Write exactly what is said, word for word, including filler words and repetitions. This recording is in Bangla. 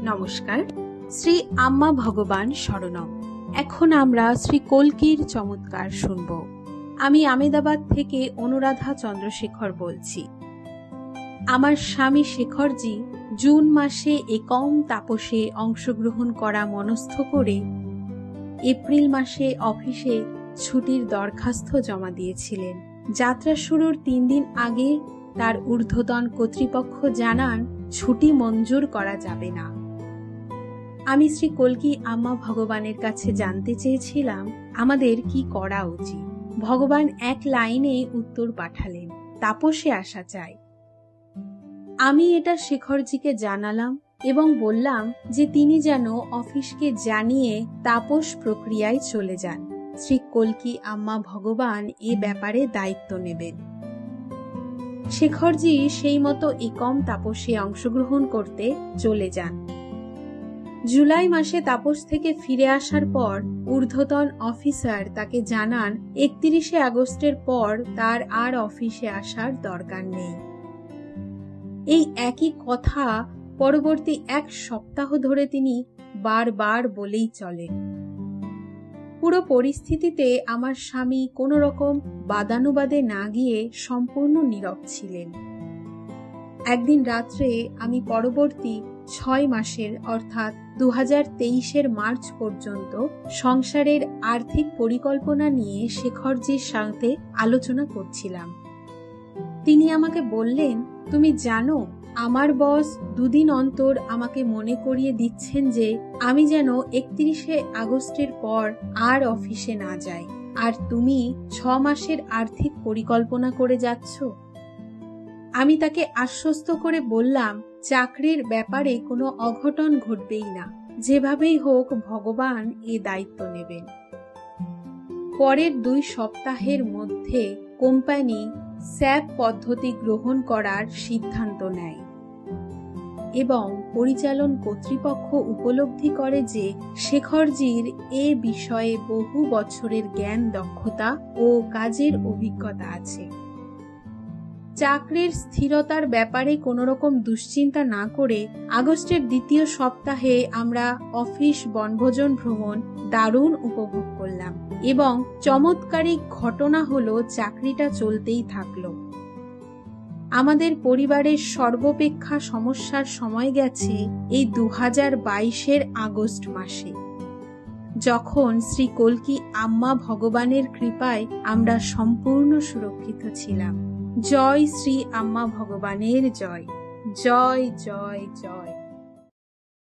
নমস্কার। শ্রী আম্মা ভগবান শরণম। এখন আমরা শ্রী কল্কির চমৎকার শুনব। আমি আমেদাবাদ থেকে অনুরাধা চন্দ্রশেখর বলছি। আমার স্বামী শেখরজি জুন মাসে একম তাপসে অংশগ্রহণ করা মনস্থ করে এপ্রিল মাসে অফিসে ছুটির দরখাস্ত জমা দিয়েছিলেন। যাত্রা শুরুর তিন দিন আগে তার ঊর্ধ্বতন কর্তৃপক্ষ জানান ছুটি মঞ্জুর করা যাবে না। আমি শ্রী কল্কি আম্মা ভগবানের কাছে জানতে চেয়েছিলাম আমাদের কি করা উচিত। ভগবান এক লাইনে উত্তর পাঠালেন, তাপসে আসা চাই। আমি এটা শেখরজিকে জানালাম এবং বললাম যে তিনি যেন অফিসকে জানিয়ে তাপস প্রক্রিয়ায় চলে যান। শ্রী কল্কি আম্মা ভগবান এ ব্যাপারে দায়িত্ব নেবেন। শেখরজি সেই মতো একম তাপসে অংশগ্রহণ করতে চলে যান। জুলাই মাসে তাপস থেকে ফিরে আসার পর ঊর্ধ্বতন অফিসার তাকে জানান একত্রিশে আগস্টের পর তার আর অফিসে আসার দরকার নেই। এই একই কথা পরবর্তী এক সপ্তাহ ধরে তিনি বারবার বলেই চলেন। পুরো পরিস্থিতিতে আমার স্বামী কোন রকম বাদানুবাদে না গিয়ে সম্পূর্ণ নীরব ছিলেন। একদিন রাত্রে আমি পরবর্তী ছয় মাসের অর্থাৎ দু হাজার তেইশের মার্চ পর্যন্ত সংসারের আর্থিক পরিকল্পনা নিয়ে শেখরজির সাথে আলোচনা করছিলাম। তিনি আমাকে বললেন, তুমি জানো আমার বস দুদিন অন্তর আমাকে মনে করিয়ে দিচ্ছেন যে আমি যেন একত্রিশে আগস্টের পর আর অফিসে না যাই, আর তুমি ছ মাসের আর্থিক পরিকল্পনা করে যাচ্ছ। আমি তাকে আশ্বস্ত করে বললাম চাকরির ব্যাপারে কোনো অঘটন ঘটবেই না, যেভাবেই হোক ভগবান এ দায়িত্ব নেবেন। পরের দুই সপ্তাহের মধ্যে কোম্পানি স্যাপ পদ্ধতি গ্রহণ করার সিদ্ধান্ত নেয় এবং পরিচালন কর্তৃপক্ষ উপলব্ধি করে যে শেখরজির এ বিষয়ে বহু বছরের জ্ঞান দক্ষতা ও কাজের অভিজ্ঞতা আছে। চাকরির স্থিরতার ব্যাপারে কোনো রকম দুশ্চিন্তা না করে আগস্টের দ্বিতীয় সপ্তাহে আমরা অফিস বনভোজন ভ্রমণ দারুণ উপভোগ করলাম এবং চমৎকারিক ঘটনা হলো চাকরিটা চলতেই থাকলো। আমাদের পরিবারের সর্বাপেক্ষা সমস্যার সময় গেছে এই দু হাজার বাইশের আগস্ট মাসে, যখন শ্রী কল্কি আম্মা ভগবানের কৃপায় আমরা সম্পূর্ণ সুরক্ষিত ছিলাম। জয় শ্রী আম্মা ভগবানের জয়, জয় জয় জয়।